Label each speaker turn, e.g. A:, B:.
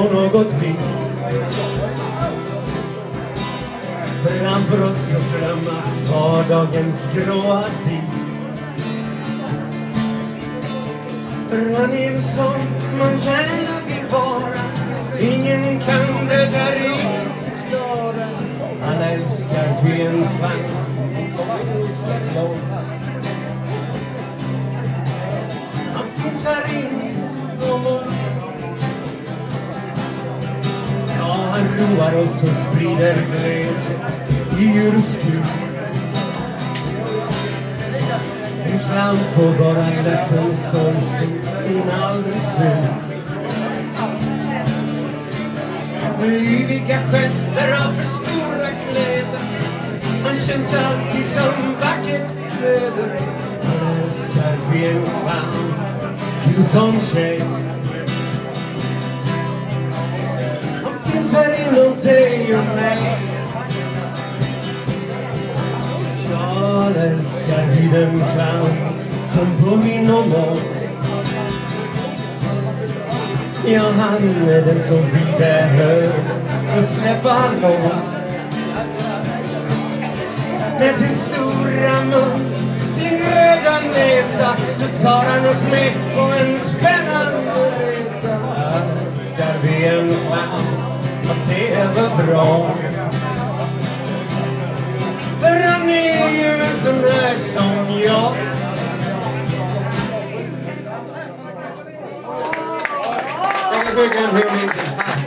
A: något vitt. Framför oss och glömma vardagens gråa tid. Han som man gärna vill vara. Ingen kan det där riktigt förklara. Alla älskar benklang. Han finns här inom oss. Ja, han roar oss och sprider glädje i urskud. En clown på bara en ledsen sorgsen, en aldrig sur. Med yviga gester av för stora kläder. Han känns alltid som vackert väder. Han älskar vi en clown, kul som tjej. Han finns här inom dig och mig. Jag älskar vid en clown som påminner om oss. Ja, han är den som vi behöver och släppa loss. Med sin stora mun, sin röda näsa, så tar han oss med på en spännande resa. Ska vi en clown, att det är väl bra. För han är ju en sån där som jag. Tack så mycket.